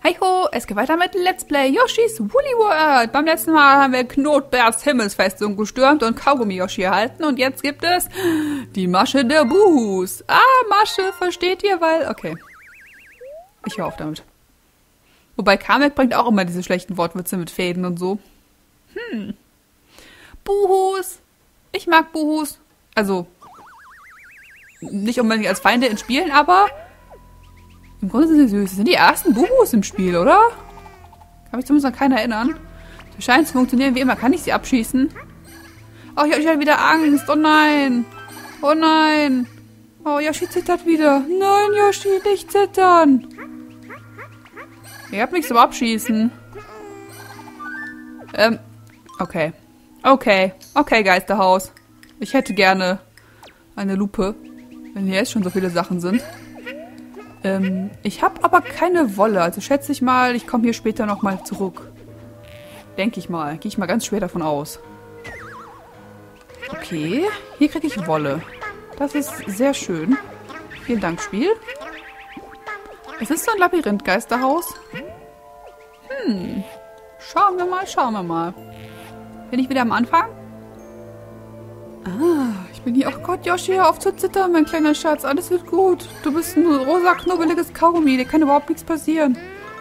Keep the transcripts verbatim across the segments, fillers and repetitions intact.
Hi ho, es geht weiter mit Let's Play Yoshi's Woolly World. Beim letzten Mal haben wir Knotbärs Himmelsfestung gestürmt und Kaugummi Yoshi erhalten. Und jetzt gibt es die Masche der Buhus. Ah, Masche, versteht ihr? Weil, okay. Ich höre auf damit. Wobei Kamek bringt auch immer diese schlechten Wortwitze mit Fäden und so. Hm. Buhus. Ich mag Buhus. Also, nicht unbedingt als Feinde in Spielen, aber im Grunde sind sie süß. Das sind die ersten Buhus im Spiel, oder? Kann mich zumindest an keinen erinnern. Sie scheinen zu funktionieren wie immer. Kann ich sie abschießen? Oh, ich habe wieder Angst. Oh nein. Oh nein. Oh, Yoshi zittert wieder. Nein, Yoshi, nicht zittern. Ihr habt nichts zum Abschießen. Ähm, okay. Okay. Okay, Geisterhaus. Ich hätte gerne eine Lupe, wenn hier jetzt schon so viele Sachen sind. Ähm, ich habe aber keine Wolle. Also schätze ich mal, ich komme hier später nochmal zurück. Denke ich mal. Gehe ich mal ganz schwer davon aus. Okay. Hier kriege ich Wolle. Das ist sehr schön. Vielen Dank, Spiel. Es ist so ein Labyrinth-Geisterhaus. Hm. Schauen wir mal, schauen wir mal. Bin ich wieder am Anfang? Ah, ich bin hier. Oh Gott, Yoshi, hör auf zu zittern, mein kleiner Schatz. Alles wird gut. Du bist ein rosa, knubbeliges Kaugummi. Dir kann überhaupt nichts passieren.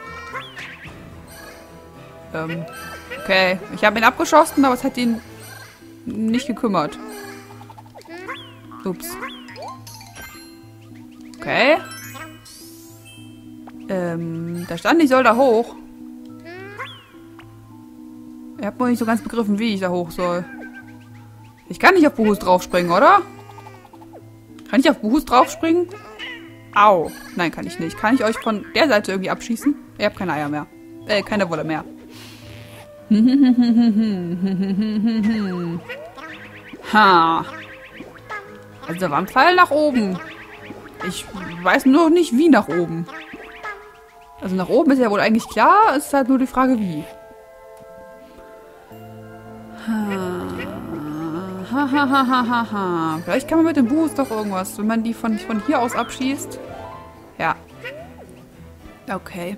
Ähm, okay. Ich habe ihn abgeschossen, aber es hat ihn nicht gekümmert. Ups. Okay. Ähm, da stand, ich soll da hoch. Ihr habt wohl nicht so ganz begriffen, wie ich da hoch soll. Ich kann nicht auf Buhus draufspringen, oder? Kann ich auf Buhus draufspringen? Au. Nein, kann ich nicht. Kann ich euch von der Seite irgendwie abschießen? Ihr habt keine Eier mehr. Äh, keine Wolle mehr. Ha. Also da war ein Pfeil nach oben. Ich weiß nur nicht, wie nach oben. Also nach oben ist ja wohl eigentlich klar. Es ist halt nur die Frage, wie. Ha, ha, ha, ha, ha, ha. Vielleicht kann man mit dem Buhus doch irgendwas, wenn man die von, von hier aus abschießt. Ja. Okay.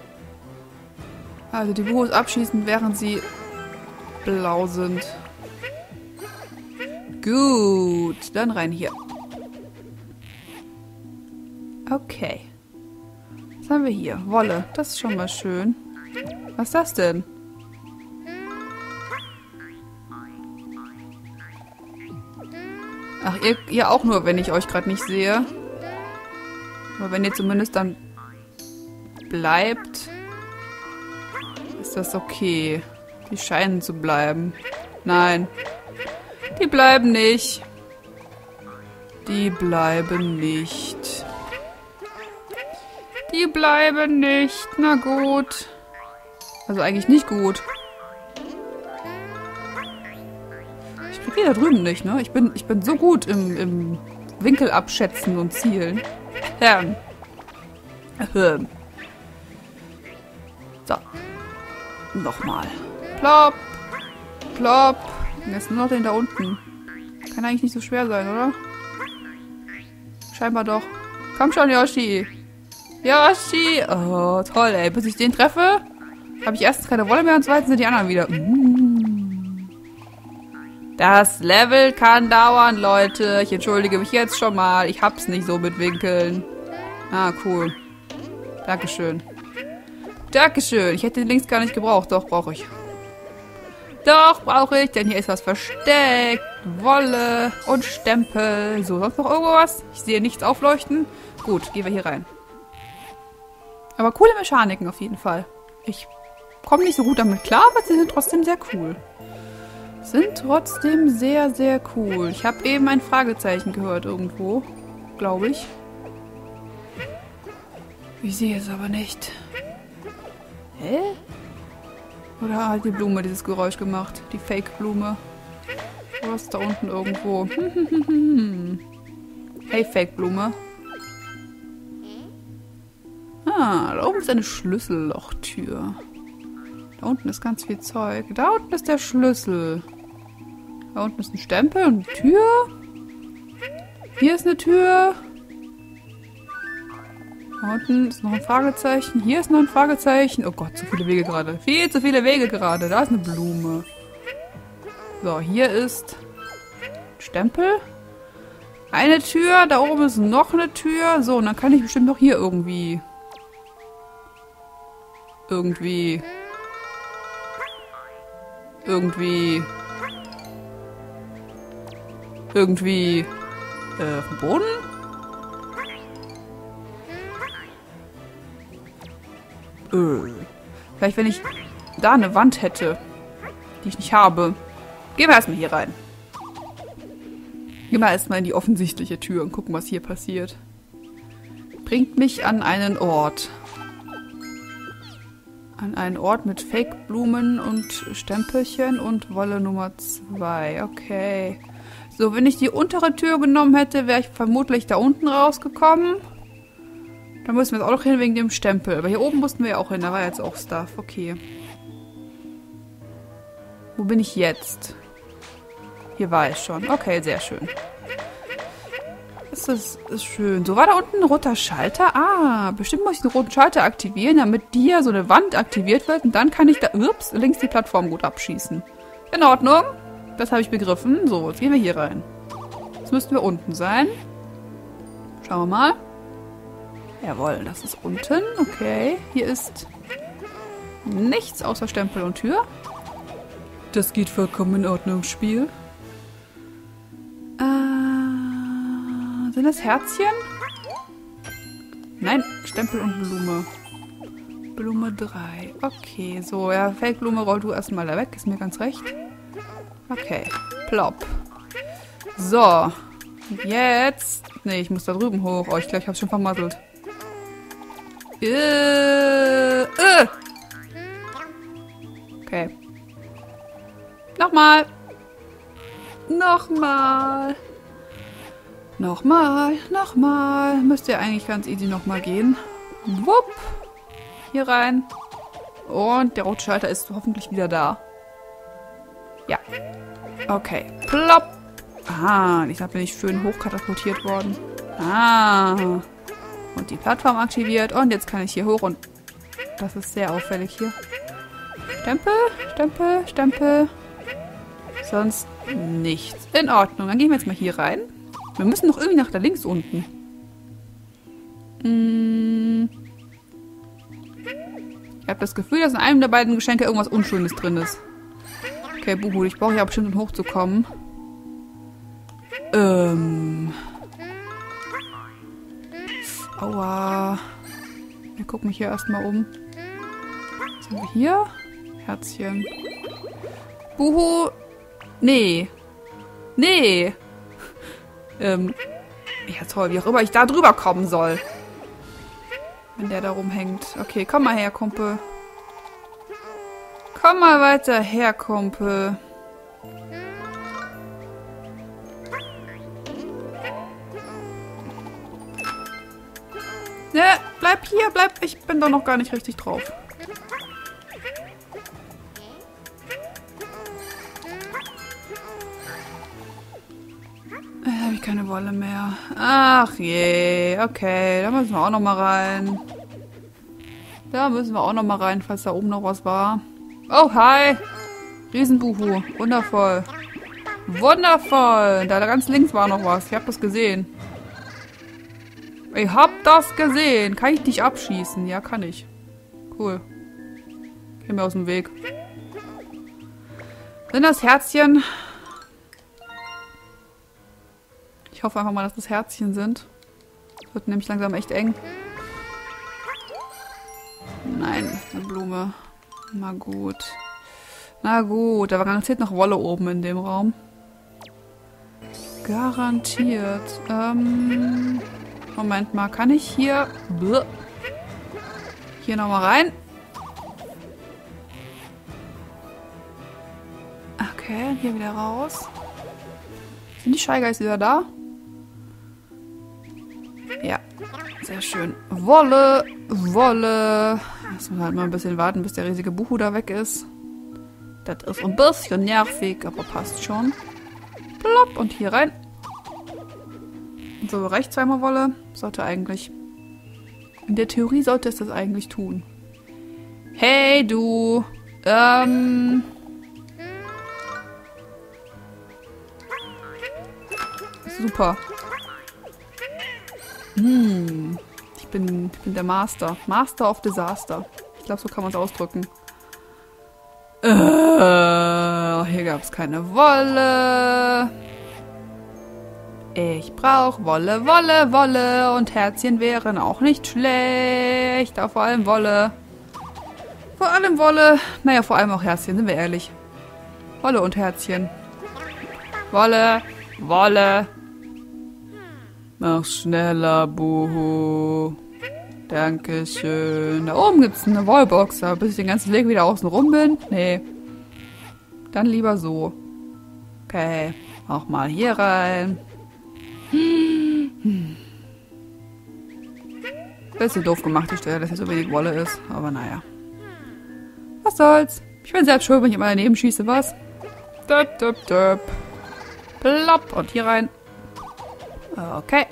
Also die Buhus abschießen, während sie blau sind. Gut, dann rein hier. Okay. Was haben wir hier? Wolle. Das ist schon mal schön. Was ist das denn? Ach, ihr, ihr auch nur, wenn ich euch gerade nicht sehe. Aber wenn ihr zumindest dann bleibt, ist das okay. Die scheinen zu bleiben. Nein. Die bleiben nicht. Die bleiben nicht. Die bleiben nicht. Na gut. Also eigentlich nicht gut. Ich kriege die da drüben nicht, ne? Ich bin, ich bin so gut im, im Winkel abschätzen und zielen. Ähm. Ähm. So. Nochmal. Plopp. Plopp. Und jetzt nur noch den da unten. Kann eigentlich nicht so schwer sein, oder? Scheinbar doch. Komm schon, Yoshi. Yoshi. Oh, toll, ey. Bis ich den treffe, habe ich erstens keine Wolle mehr und zweitens sind die anderen wieder. Das Level kann dauern, Leute. Ich entschuldige mich jetzt schon mal. Ich hab's nicht so mit Winkeln. Ah, cool. Dankeschön. Dankeschön. Ich hätte den links gar nicht gebraucht. Doch, brauche ich. Doch, brauche ich, denn hier ist was versteckt. Wolle und Stempel. So, sonst noch irgendwas? Ich sehe nichts aufleuchten. Gut, gehen wir hier rein. Aber coole Mechaniken auf jeden Fall. Ich komme nicht so gut damit klar, aber sie sind trotzdem sehr cool. Sind trotzdem sehr, sehr cool. Ich habe eben ein Fragezeichen gehört irgendwo. Glaube ich. Ich sehe es aber nicht. Hä? Oder hat die Blume dieses Geräusch gemacht? Die Fake-Blume. Was ist da unten irgendwo? Hey, Fake-Blume. Ah, da oben ist eine Schlüssellochtür. Da unten ist ganz viel Zeug. Da unten ist der Schlüssel. Da unten ist ein Stempel und eine Tür. Hier ist eine Tür. Da unten ist noch ein Fragezeichen. Hier ist noch ein Fragezeichen. Oh Gott, zu viele Wege gerade. Viel zu viele Wege gerade. Da ist eine Blume. So, hier ist Stempel. Eine Tür. Da oben ist noch eine Tür. So, und dann kann ich bestimmt noch hier irgendwie... Irgendwie... Irgendwie... Irgendwie... Äh, auf dem Boden? Äh. Vielleicht, wenn ich da eine Wand hätte, die ich nicht habe. Gehen wir erstmal hier rein. Gehen wir erstmal in die offensichtliche Tür und gucken, was hier passiert. Bringt mich an einen Ort. An einen Ort mit Fake-Blumen und Stempelchen und Wolle Nummer zwei. Okay. So, wenn ich die untere Tür genommen hätte, wäre ich vermutlich da unten rausgekommen. Da müssen wir jetzt auch noch hin wegen dem Stempel. Aber hier oben mussten wir ja auch hin. Da war jetzt auch Stuff. Okay. Wo bin ich jetzt? Hier war ich schon. Okay, sehr schön. Das ist, ist schön. So, war da unten ein roter Schalter? Ah, bestimmt muss ich den roten Schalter aktivieren, damit hier so eine Wand aktiviert wird. Und dann kann ich da, ups, links die Plattform gut abschießen. In Ordnung. Das habe ich begriffen. So, jetzt gehen wir hier rein. Jetzt müssten wir unten sein. Schauen wir mal. Jawohl, das ist unten. Okay, hier ist nichts außer Stempel und Tür. Das geht vollkommen in Ordnung, Spiel. Äh, sind das Herzchen? Nein, Stempel und Blume. Blume drei. Okay, so, ja, Fake-Blume, roll du erstmal da weg. Ist mir ganz recht. Okay, plopp. So, jetzt... Nee, ich muss da drüben hoch. Oh, ich glaube, ich habe es schon vermasselt. Äh, äh. Okay. Nochmal. Nochmal. Nochmal. Nochmal. Müsste ja eigentlich ganz easy nochmal gehen. Wupp. Hier rein. Und der rote Schalter ist hoffentlich wieder da. Ja. Okay. Plopp. Ah, ich bin ich schön hochkatapultiert worden. Ah. Und die Plattform aktiviert. Und jetzt kann ich hier hoch und... Das ist sehr auffällig hier. Stempel, Stempel, Stempel. Sonst nichts. In Ordnung. Dann gehen wir jetzt mal hier rein. Wir müssen noch irgendwie nach da links unten. Hm. Ich habe das Gefühl, dass in einem der beiden Geschenke irgendwas Unschönes drin ist. Okay, Buhu, ich brauche ja bestimmt, um hochzukommen. Ähm... Aua. Wir gucken mich hier erstmal um. Was haben wir hier? Herzchen. Buhu. Nee. Nee. ähm. Ja toll, wie auch immer ich da drüber kommen soll. Wenn der da rumhängt. Okay, komm mal her, Kumpel. Komm mal weiter her, Kumpel. Ne, bleib hier, bleib. Ich bin doch noch gar nicht richtig drauf. Da habe ich keine Wolle mehr. Ach je, okay. Da müssen wir auch noch mal rein. Da müssen wir auch noch mal rein, falls da oben noch was war. Oh, hi. Riesenbuhu. Wundervoll. Wundervoll. Da ganz links war noch was. Ich habe das gesehen. Ich hab das gesehen. Kann ich dich abschießen? Ja, kann ich. Cool. Geh mir aus dem Weg. Sind das Herzchen? Ich hoffe einfach mal, dass das Herzchen sind. Das wird nämlich langsam echt eng. Nein, eine Blume. Na gut. Na gut, da war garantiert noch Wolle oben in dem Raum. Garantiert. Ähm... Moment mal, kann ich hier... Bleh, hier nochmal rein? Okay, hier wieder raus. Sind die Shy Guys wieder da? Ja, sehr schön. Wolle, Wolle. Jetzt müssen wir halt mal ein bisschen warten, bis der riesige Buhu da weg ist. Das ist ein bisschen nervig, aber passt schon. Plopp, und hier rein. So, reicht zweimal Wolle. Sollte eigentlich In der Theorie sollte es das eigentlich tun. Hey, du. Ähm... Super. Hm. Ich bin, ich bin der Master. Master of Disaster. Ich glaube, so kann man es ausdrücken. Äh, hier gab es keine Wolle. Ich brauche Wolle, Wolle, Wolle. Und Herzchen wären auch nicht schlecht. Aber vor allem Wolle. Vor allem Wolle. Naja, vor allem auch Herzchen, sind wir ehrlich. Wolle und Herzchen. Wolle, Wolle. Mach schneller, Buhu. Dankeschön. Da oben gibt es eine Wallbox, aber bis ich den ganzen Weg wieder außen rum bin. Nee. Dann lieber so. Okay. Auch mal hier rein. Hm. Bisschen doof gemacht, die Stelle, dass hier so wenig Wolle ist. Aber naja. Was soll's. Ich bin selbst schuld, wenn ich immer daneben schieße, was? Döp, döp, döp. Plopp. Und hier rein. Okay.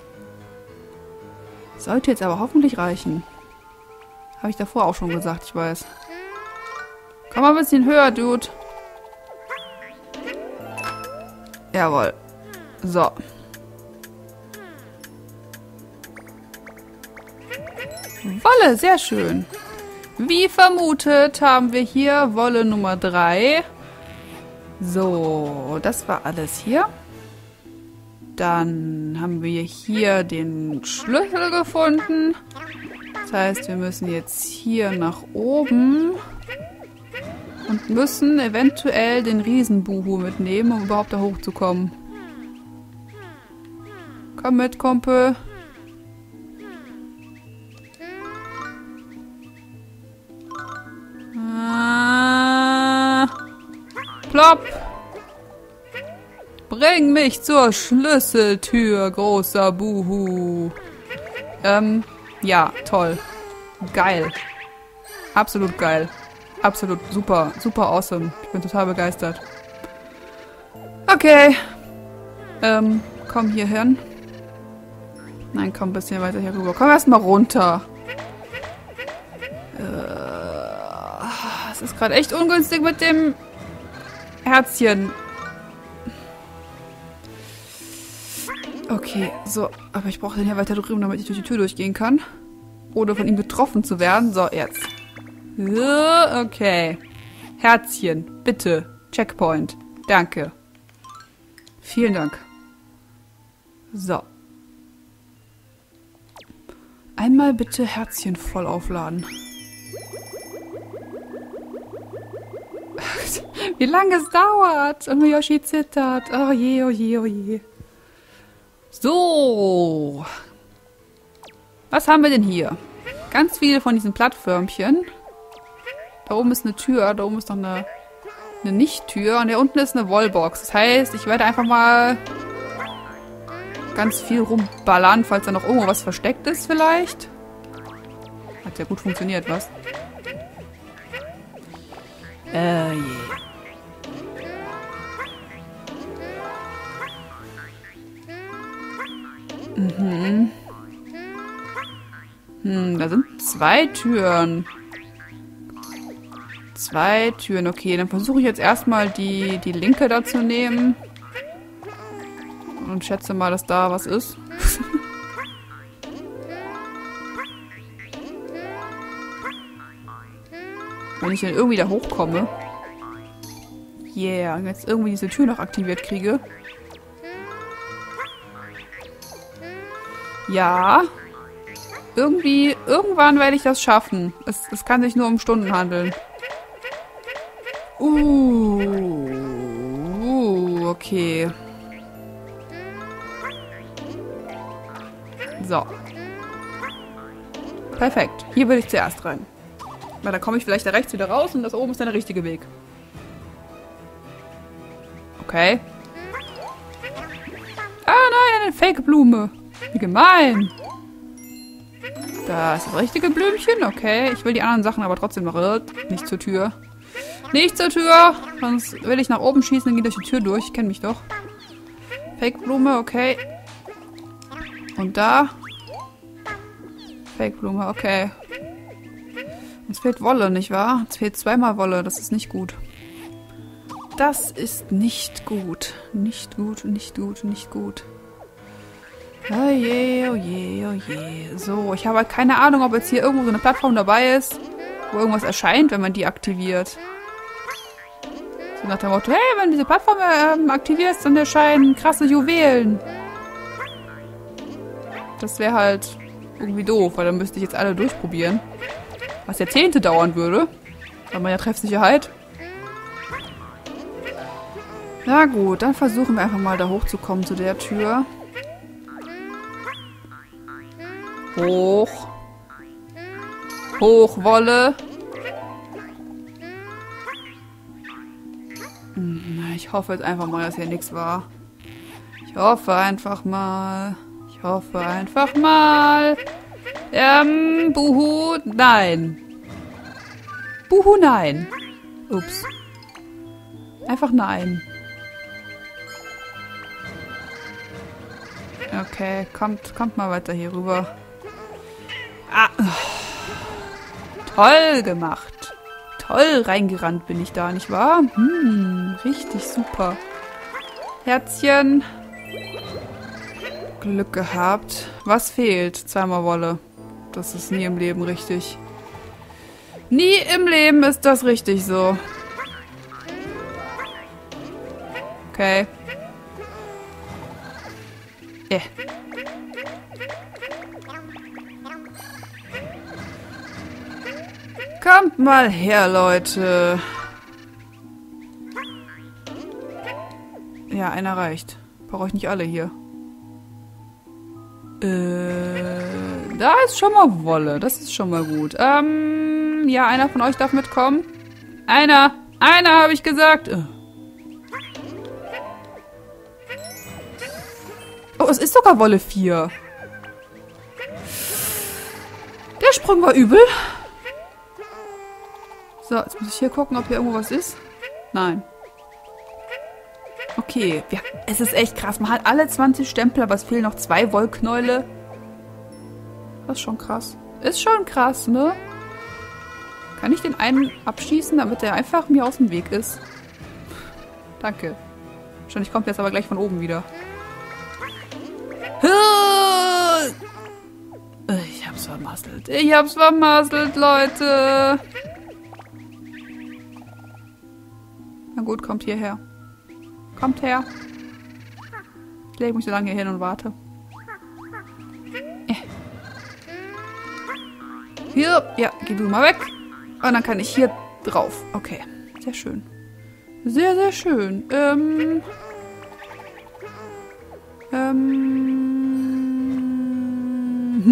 Sollte jetzt aber hoffentlich reichen. Habe ich davor auch schon gesagt, ich weiß. Komm mal ein bisschen höher, Dude. Jawohl. So. Wolle, sehr schön. Wie vermutet haben wir hier Wolle Nummer drei. So, das war alles hier. Dann haben wir hier den Schlüssel gefunden. Das heißt, wir müssen jetzt hier nach oben und müssen eventuell den Riesenbuhu mitnehmen, um überhaupt da hochzukommen. Komm mit, Kumpel. Ah, plopp. Bring mich zur Schlüsseltür, großer Buhu. Ähm, ja, toll. Geil. Absolut geil. Absolut super, super awesome. Ich bin total begeistert. Okay. Ähm, komm hier hin. Nein, komm ein bisschen weiter hier rüber. Komm erstmal runter. Äh, es ist gerade echt ungünstig mit dem Herzchen. Okay, so. Aber ich brauche den hier weiter drüben, damit ich durch die Tür durchgehen kann. Oder von ihm getroffen zu werden. So, jetzt. Okay. Herzchen, bitte. Checkpoint. Danke. Vielen Dank. So. Einmal bitte Herzchen voll aufladen. Wie lange es dauert. Und Yoshi zittert. Oh je, oh je, oh je. So. Was haben wir denn hier? Ganz viele von diesen Plattförmchen. Da oben ist eine Tür. Da oben ist noch eine, eine Nicht-Tür. Und hier unten ist eine Wallbox. Das heißt, ich werde einfach mal ganz viel rumballern, falls da noch irgendwo was versteckt ist vielleicht. Hat ja gut funktioniert, was? Äh, je. Mhm. Hm, da sind zwei Türen. Zwei Türen, okay. Dann versuche ich jetzt erstmal die, die linke da zu nehmen. Und schätze mal, dass da was ist. Wenn ich dann irgendwie da hochkomme. Yeah, und jetzt irgendwie diese Tür noch aktiviert kriege. Ja. Irgendwie, irgendwann werde ich das schaffen. Es, es kann sich nur um Stunden handeln. Uh, uh okay. So. Perfekt. Hier will ich zuerst rein. Weil da komme ich vielleicht da rechts wieder raus und das oben ist dann der richtige Weg. Okay. Ah nein, eine Fake-Blume. Wie gemein. Da ist das richtige Blümchen. Okay, ich will die anderen Sachen aber trotzdem noch. Nicht zur Tür. Nicht zur Tür. Sonst will ich nach oben schießen und gehe durch die Tür durch. Ich kenne mich doch. Fake-Blume, okay. Und da. Fake-Blume, okay. Uns fehlt Wolle, nicht wahr? Uns fehlt zweimal Wolle, das ist nicht gut. Das ist nicht gut. Nicht gut, nicht gut, nicht gut. Oh je, oh je, oh je. So, ich habe halt keine Ahnung, ob jetzt hier irgendwo so eine Plattform dabei ist, wo irgendwas erscheint, wenn man die aktiviert. So nach dem Motto, hey, wenn du diese Plattform ähm, aktivierst, dann erscheinen krasse Juwelen. Das wäre halt irgendwie doof, weil dann müsste ich jetzt alle durchprobieren. Was Jahrzehnte dauern würde. Bei meiner Treffsicherheit. Na gut, dann versuchen wir einfach mal da hochzukommen zu der Tür. Hoch. Hoch, Wolle. Hm, ich hoffe jetzt einfach mal, dass hier nichts war. Ich hoffe einfach mal. Ich hoffe einfach mal. Ähm, Buhu, nein. Buhu, nein. Ups. Einfach nein. Okay, kommt, kommt mal weiter hier rüber. Ah. Toll gemacht. Toll reingerannt bin ich da, nicht wahr? Hm, richtig super. Herzchen. Glück gehabt. Was fehlt? Zweimal Wolle. Das ist nie im Leben richtig. Nie im Leben ist das richtig so. Okay. Äh. Kommt mal her, Leute. Ja, einer reicht. Brauche ich nicht alle hier. Äh, da ist schon mal Wolle. Das ist schon mal gut. Ähm, ja, einer von euch darf mitkommen. Einer. Einer, habe ich gesagt. Oh, es ist sogar Wolle vier. Der Sprung war übel. So, jetzt muss ich hier gucken, ob hier irgendwo was ist. Nein. Okay, ja, es ist echt krass. Man hat alle zwanzig Stempel, aber es fehlen noch zwei Wollknäule. Das ist schon krass. Ist schon krass, ne? Kann ich den einen abschießen, damit der einfach mir aus dem Weg ist? Danke. Wahrscheinlich kommt der jetzt aber gleich von oben wieder. Ich hab's vermasselt. Ich hab's vermasselt, Leute. Na gut, kommt hierher. Kommt her. Ich lege mich so lange hier hin und warte. Äh. Hier. Ja, geh du mal weg. Und dann kann ich hier drauf. Okay. Sehr schön. Sehr, sehr schön. Ähm. Ähm.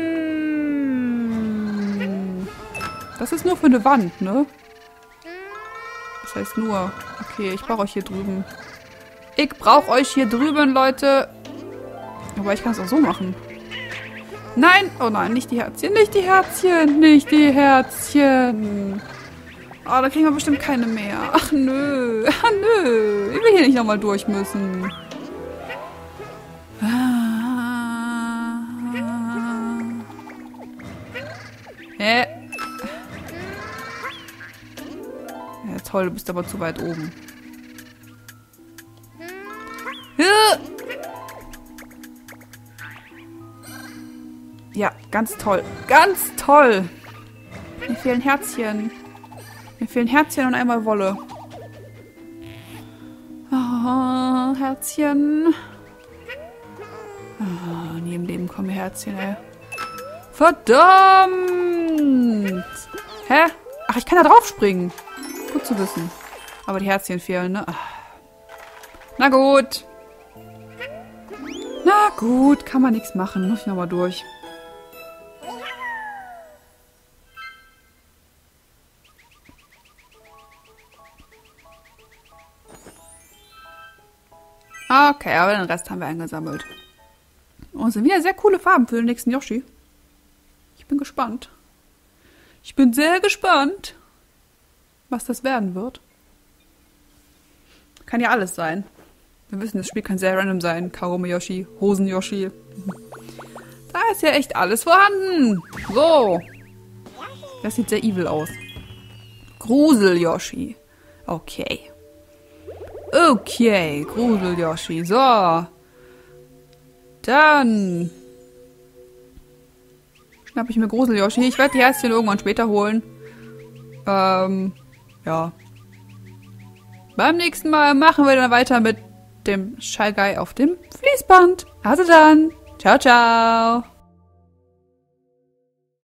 Hm. Das ist nur für eine Wand, ne? Das heißt nur. Okay, ich brauche euch hier drüben. Ich brauche euch hier drüben, Leute. Aber ich kann es auch so machen. Nein! Oh nein, nicht die Herzchen, nicht die Herzchen, nicht die Herzchen. Oh, da kriegen wir bestimmt keine mehr. Ach nö, ach nö. Ich will hier nicht nochmal durch müssen. Hä? Ja, toll, du bist aber zu weit oben. Ja, ganz toll. Ganz toll. Mir fehlen Herzchen. Mir fehlen Herzchen und einmal Wolle. Oh, Herzchen. Oh, nie im Leben kommen Herzchen, ey. Verdammt! Hä? Ach, ich kann da drauf springen. Gut zu wissen. Aber die Herzchen fehlen, ne? Na gut. Na gut, kann man nichts machen. Muss ich nochmal durch. Okay, aber den Rest haben wir eingesammelt. Und es sind wieder sehr coole Farben für den nächsten Yoshi. Ich bin gespannt. Ich bin sehr gespannt, was das werden wird. Kann ja alles sein. Wir wissen, das Spiel kann sehr random sein. Kagome Yoshi, Hosen Yoshi. Da ist ja echt alles vorhanden. So. Das sieht sehr evil aus. Grusel-Yoshi. Okay. Okay, Grusel-Yoshi. So. Dann schnapp ich mir Grusel-Yoshi. Ich werde die Herzchen irgendwann später holen. Ähm, ja. Beim nächsten Mal machen wir dann weiter mit dem Shy Guy auf dem Fließband. Also dann. Ciao, ciao.